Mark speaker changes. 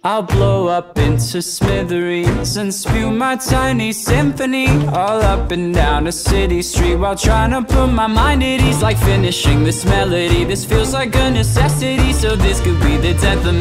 Speaker 1: I'll blow up into smithereens and spew my tiny symphony all up and down a city street while trying to put my mind at ease. Like finishing this melody, this feels like a necessity, so this could be the death of me.